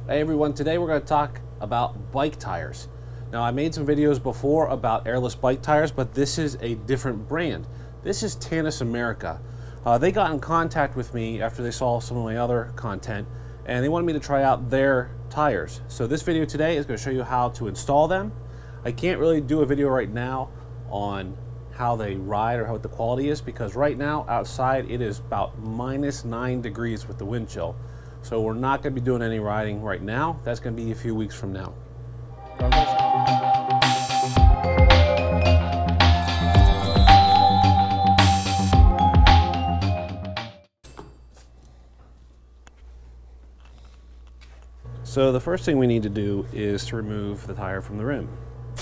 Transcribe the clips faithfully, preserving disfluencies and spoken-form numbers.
Hey everyone, today we're going to talk about bike tires. Now I made some videos before about Airless bike tires, but this is a different brand. This is Tannus America. Uh, they got in contact with me after they saw some of my other content and they wanted me to try out their tires. So this video today is going to show you how to install them. I can't really do a video right now on how they ride or how the quality is because right now outside it is about minus nine degrees with the wind chill. So we're not going to be doing any riding right now. That's going to be a few weeks from now. So the first thing we need to do is to remove the tire from the rim.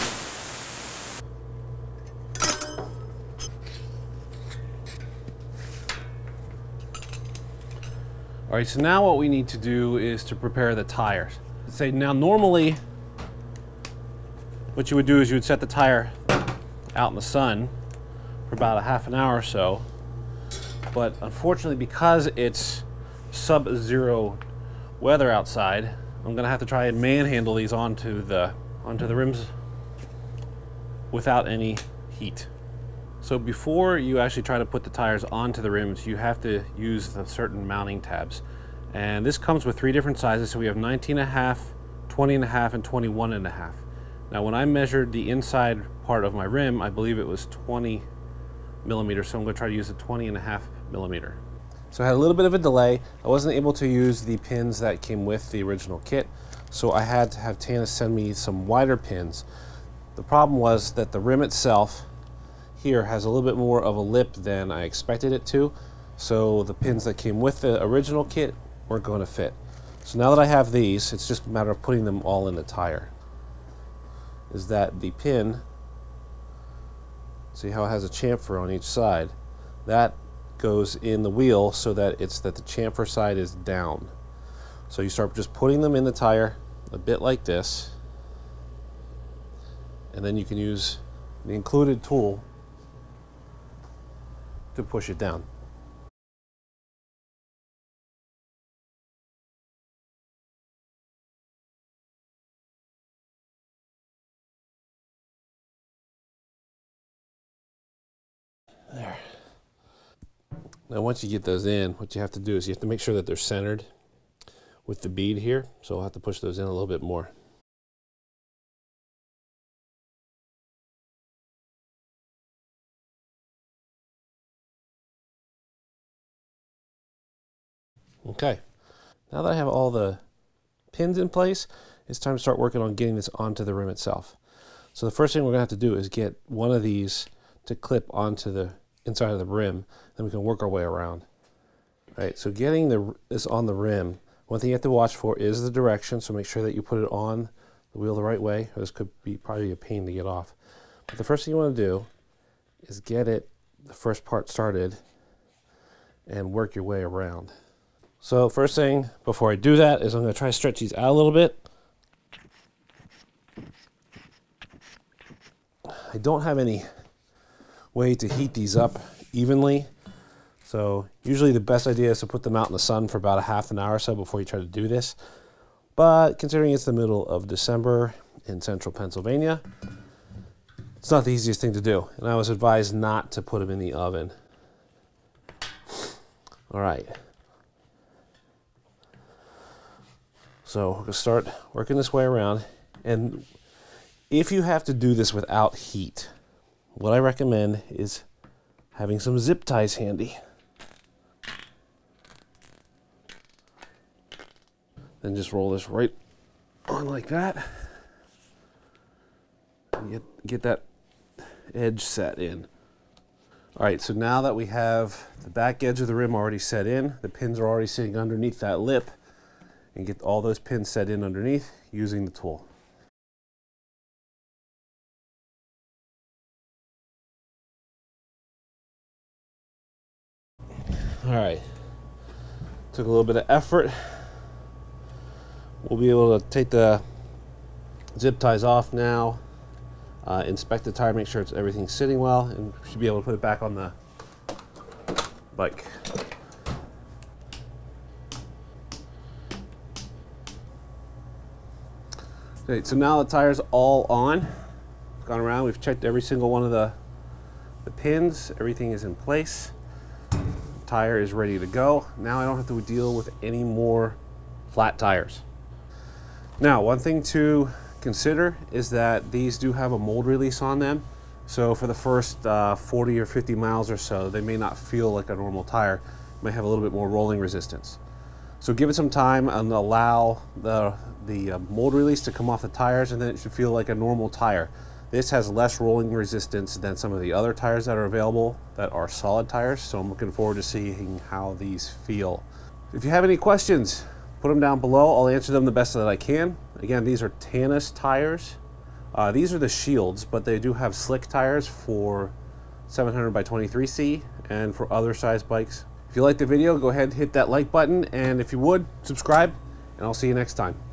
All right, so now what we need to do is to prepare the tires. Say now normally what you would do is you would set the tire out in the sun for about a half an hour or so, but unfortunately because it's sub-zero weather outside, I'm gonna have to try and manhandle these onto the onto the rims without any heat. So before you actually try to put the tires onto the rims, you have to use the certain mounting tabs. And this comes with three different sizes. So we have nineteen and a half, twenty and a half, and twenty-one and a half. Now when I measured the inside part of my rim, I believe it was twenty millimeters. So I'm gonna try to use a twenty and a half millimeter. So I had a little bit of a delay. I wasn't able to use the pins that came with the original kit. So I had to have Tannus send me some wider pins. The problem was that the rim itself here has a little bit more of a lip than I expected it to, so the pins that came with the original kit weren't going to fit. So now that I have these, it's just a matter of putting them all in the tire. Is that the pin, see how it has a chamfer on each side, that goes in the wheel so that it's that the chamfer side is down. So you start just putting them in the tire a bit like this, and then you can use the included tool to push it down. There. Now once you get those in, what you have to do is you have to make sure that they're centered with the bead here, so I'll have to push those in a little bit more. Okay, now that I have all the pins in place, it's time to start working on getting this onto the rim itself. So the first thing we're going to have to do is get one of these to clip onto the inside of the rim, then we can work our way around. All right, so getting the, this on the rim, one thing you have to watch for is the direction, so make sure that you put it on the wheel the right way, or this could be probably a pain to get off. But the first thing you want to do is get it, the first part started, and work your way around. So first thing before I do that is I'm going to try to stretch these out a little bit. I don't have any way to heat these up evenly, so usually the best idea is to put them out in the sun for about a half an hour or so before you try to do this. But considering it's the middle of December in central Pennsylvania, it's not the easiest thing to do, and I was advised not to put them in the oven. All right. So we're going to start working this way around, and if you have to do this without heat, what I recommend is having some zip ties handy. Then just roll this right on like that, and get, get that edge set in. All right, so now that we have the back edge of the rim already set in, the pins are already sitting underneath that lip, and get all those pins set in underneath using the tool. All right, took a little bit of effort. We'll be able to take the zip ties off now, uh, inspect the tire, make sure it's everything's sitting well, and we should be able to put it back on the bike. Okay, so now the tire's all on. Gone around, we've checked every single one of the, the pins. Everything is in place. Tire is ready to go. Now I don't have to deal with any more flat tires. Now, one thing to consider is that these do have a mold release on them. So for the first uh, forty or fifty miles or so, they may not feel like a normal tire. It may have a little bit more rolling resistance. So give it some time and allow the, the uh, mold release to come off the tires, and then it should feel like a normal tire. This has less rolling resistance than some of the other tires that are available that are solid tires, so I'm looking forward to seeing how these feel. If you have any questions, put them down below. I'll answer them the best that I can. Again, these are Tannus tires. Uh, these are the shields, but they do have slick tires for seven hundred by twenty-three C and for other size bikes. If you liked the video, go ahead and hit that like button, and if you would, subscribe, and I'll see you next time.